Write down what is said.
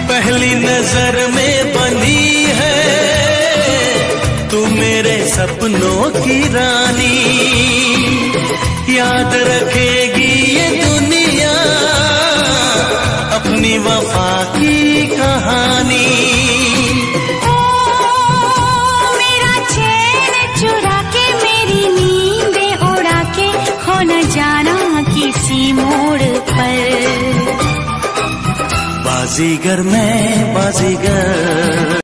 पहली नजर में बनी है तू मेरे सपनों की रानी। याद रखेगी ये दुनिया अपनी वफा की कहानी। ओ मेरा चैन चुरा के मेरी नींदें उड़ा के खो न जाना किसी मोड़ पर। बाजीगर मैं बाजीगर।